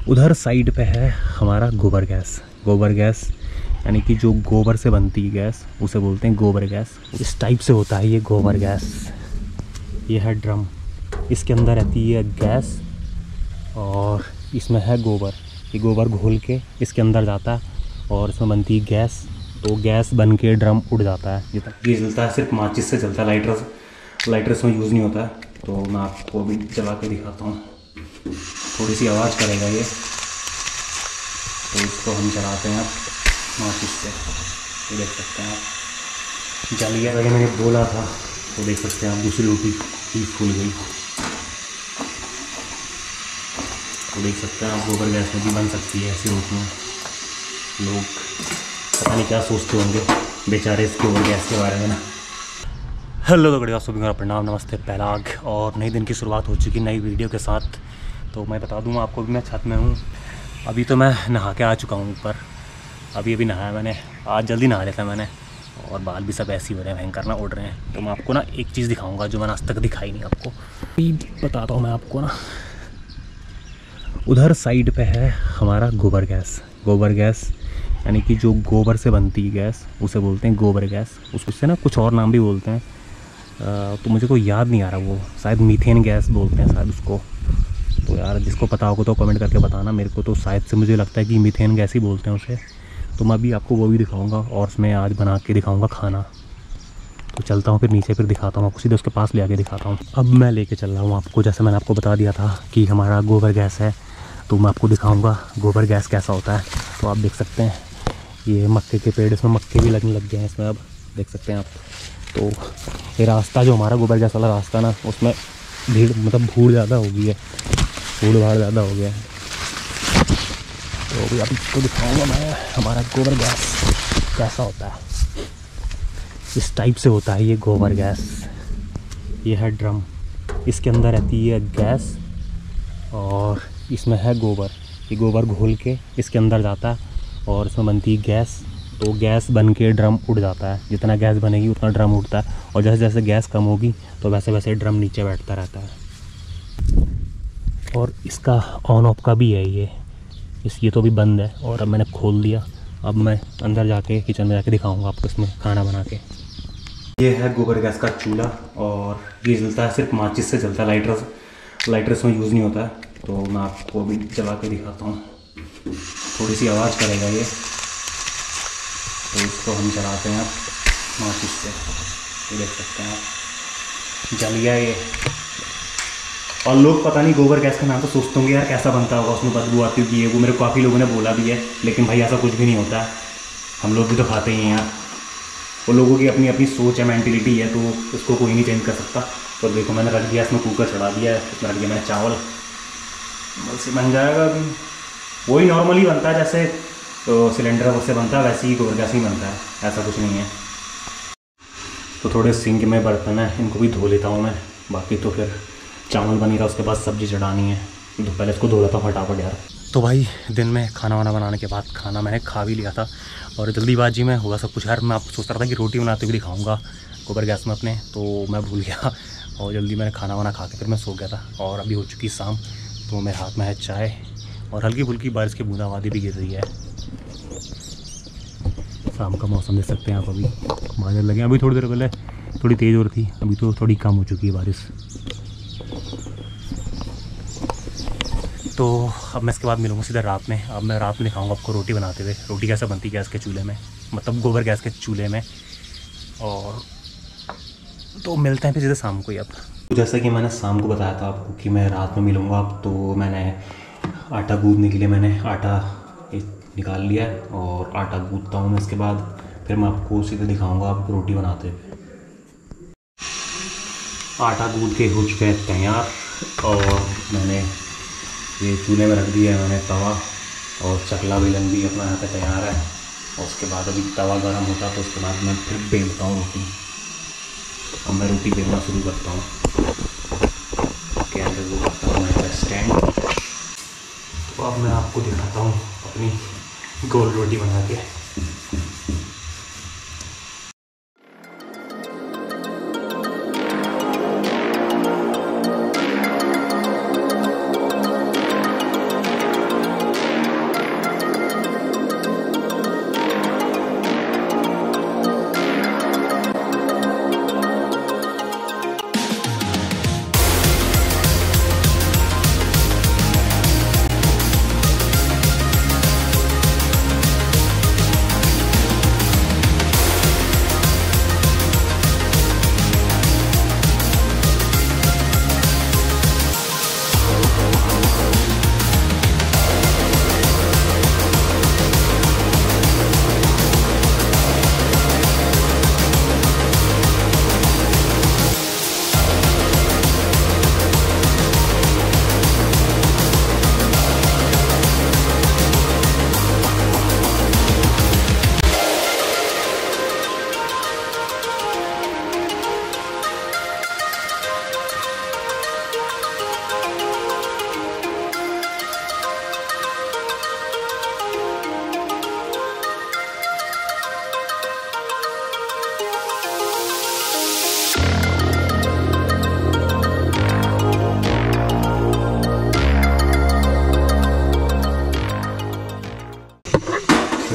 उधर साइड पे है हमारा गोबर गैस। गोबर गैस यानी कि जो गोबर से बनती है गैस उसे बोलते हैं गोबर गैस। इस टाइप से होता है ये गोबर गैस। ये है ड्रम, इसके अंदर रहती है गैस और इसमें है गोबर। ये गोबर घोल के इसके अंदर जाता है और इसमें बनती है गैस। तो गैस बन के ड्रम उड़ जाता है। ये जलता है, सिर्फ माचिस से जलता है, लाइटर इसमें यूज़ नहीं होता है। तो मैं आपको भी जला के दिखाता हूँ। थोड़ी सी आवाज़ करेगा ये, तो इसको हम चलाते हैं आप माचिस से। ये देख सकते हैं आप, जल गया। अगर मैंने बोला था तो देख सकते हैं आप, दूसरी रोटी ही फूल गई। तो देख सकते हैं आप, गोबर गैस में भी बन सकती है ऐसी रोटियाँ। लोग पता नहीं क्या सोचते होंगे बेचारे इस गोबर गैस के बारे में ना। हेलो तो बढ़िया सभी, मेरा प्रणाम, नमस्ते, पहलाग। और नई दिन की शुरुआत हो चुकी नई वीडियो के साथ। तो मैं बता दूँ आपको भी, मैं छत में हूँ अभी। तो मैं नहा के आ चुका हूँ ऊपर। अभी नहाया मैंने, आज जल्दी नहा लिया था मैंने। और बाल भी सब ऐसे ही हो रहे हैं, भयंकर ना उड़ रहे हैं। तो मैं आपको ना एक चीज़ दिखाऊँगा जो मैंने आज तक दिखाई नहीं आपको। अभी बताता हूँ मैं आपको ना। उधर साइड पे है हमारा गोबर गैस। गोबर गैस यानी कि जो गोबर से बनती है गैस उसे बोलते हैं गोबर गैस। उससे ना कुछ और नाम भी बोलते हैं, तो मुझे कोई याद नहीं आ रहा। वो शायद मीथेन गैस बोलते हैं शायद उसको। तो यार जिसको पता होगा तो कमेंट करके बताना मेरे को। तो शायद से मुझे लगता है कि मीथेन गैस ही बोलते हैं उसे। तो मैं अभी आपको वो भी दिखाऊंगा और उसमें आज बना के दिखाऊंगा खाना। तो चलता हूँ फिर नीचे, फिर दिखाता हूँ आपको, सीधे उसके पास ले आके दिखाता हूँ। अब मैं लेके चल रहा हूँ आपको, जैसे मैंने आपको बता दिया था कि हमारा गोबर गैस है। तो मैं आपको दिखाऊँगा गोबर गैस कैसा होता है। तो आप देख सकते हैं ये मक्के के पेड़, इसमें मक्के भी लगने लग गए हैं इसमें, अब देख सकते हैं आप। तो ये रास्ता जो हमारा गोबर गैस वाला रास्ता ना, उसमें भीड़ मतलब भूड़ ज़्यादा हो गई है, भूड़ भाड़ ज़्यादा हो गया है। तो अभी आप इसको दिखाऊंगा मैं हमारा गोबर गैस कैसा होता है। इस टाइप से होता है ये गोबर गैस। ये है ड्रम, इसके अंदर रहती है गैस और इसमें है गोबर। ये गोबर घोल के इसके अंदर जाता है और इसमें बनती है गैस। तो गैस बन के ड्रम उड़ जाता है। जितना गैस बनेगी उतना ड्रम उड़ता है। और जैसे जैसे गैस कम होगी तो वैसे वैसे ड्रम नीचे बैठता रहता है। और इसका ऑन ऑफ का भी है ये तो अभी बंद है और अब मैंने खोल दिया। अब मैं अंदर जाके किचन में जाके दिखाऊंगा आपको इसमें खाना बना के। ये है गोबर गैस का चूल्हा और ये जलता है, सिर्फ माचिस से जलता है, लाइटर इसमें यूज़ नहीं होता है। तो मैं आपको अभी जला के दिखाता हूँ। थोड़ी सी आवाज़ करेगा ये, तो इसको हम चलाते हैं आप माचिस से। ये देख सकते हैं आप, जल गया ये। और लोग पता नहीं गोबर गैस का नाम तो सोचते होंगे यार कैसा बनता होगा, उसमें बदबू आती होगी ये वो। मेरे काफ़ी लोगों ने बोला भी है, लेकिन भाई ऐसा कुछ भी नहीं होता है। हम लोग भी तो खाते ही हैं यार। वो लोगों की अपनी अपनी सोच है, मेंटिलिटी है, तो उसको कोई नहीं चेंज कर सकता। तो देखो मैंने रख दिया, इसमें कुकर चढ़ा दिया है, इसमें रख दिया मैंने चावल, बस बन जाएगा अभी। वही नॉर्मली बनता है जैसे तो सिलेंडर से बनता है, वैसे ही गोबर गैस ही बनता है, ऐसा कुछ नहीं है। तो थोड़े सिंक में बर्तन है, इनको भी धो लेता हूँ मैं। बाकी तो फिर चावल बनेगा, उसके बाद सब्ज़ी चढ़ानी है, तो पहले इसको धो लेता हूँ फटाफट यार। तो भाई दिन में खाना वाना बनाने के बाद खाना मैंने खा भी लिया था और जल्दीबाजी में होगा सब कुछ यार। मैं आपको सोच रहा था कि रोटी बनाते हुए दिखाऊंगा गोबर गैस में अपने, तो मैं भूल गया और जल्दी मैंने खाना वाना खा के फिर मैं सो गया था। और अभी हो चुकी शाम, तो मेरे हाथ में है चाय और हल्की फुल्की बारिश की बूंदाबांदी भी गिर रही है। शाम का मौसम देख सकते हैं आप, अभी बादल लगे। अभी थोड़ी देर पहले थोड़ी तेज़ हो रही थी, अभी तो थोड़ी कम हो चुकी है बारिश। तो अब मैं इसके बाद मिलूँगा सीधा रात में। अब मैं रात में दिखाऊंगा आपको रोटी बनाते हुए, रोटी कैसे बनती है गैस के चूल्हे में, मतलब गोबर गैस के चूल्हे में। और तो मिलते हैं फिर सीधे शाम को ही। अब तो जैसा कि मैंने शाम को बताया था आपको कि मैं रात में मिलूँगा अब, तो मैंने आटा गूँथने के लिए मैंने आटा निकाल लिया है और आटा गूँथता हूँ मैं। इसके बाद फिर मैं आपको सीधे दिखाऊँगा आप रोटी बनाते हुए। आटा गूँथ के हो चुका है तैयार और मैंने ये चूल्हे में रख दिया है मैंने तवा, और चकला बेलन भी अपना यहाँ पे तैयार है। और उसके बाद अभी तवा गर्म होता है तो उसके बाद मैं फिर बेलता हूँ रोटी। अब मैं रोटी बेलना शुरू करता हूँ। कैमरे को करता हूँ यहाँ पर स्टैंड। तो अब मैं आपको दिखाता हूँ अपनी गोल रोटी बना के।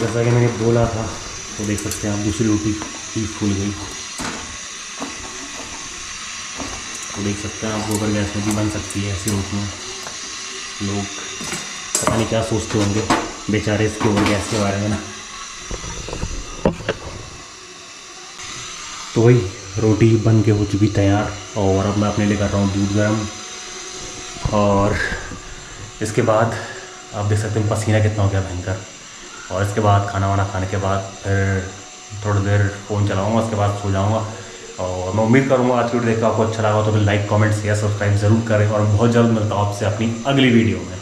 जैसा कि मैंने बोला था, तो देख सकते हैं आप दूसरी रोटी भी फूल गई। तो देख सकते हैं आप गोबर गैस में भी बन सकती है ऐसी रोटियाँ। लोग पता नहीं क्या सोचते होंगे बेचारे इस गोबर गैस के बारे में ना। तो वही रोटी बन के हो चुकी तैयार, और अब मैं अपने लिए कर रहा हूँ दूध गर्म। और इसके बाद आप देख सकते हैं पसीना कितना हो गया भयंकर। और इसके बाद खाना वाना खाने के बाद फिर थोड़ी देर फ़ोन चलाऊँगा, उसके बाद सो जाऊँगा। और मैं उम्मीद करूँगा आज की वीडियो देख के आपको अच्छा लगा तो लाइक कमेंट शेयर सब्सक्राइब ज़रूर करें, और बहुत जल्द मिलता हूँ आपसे अपनी अगली वीडियो में।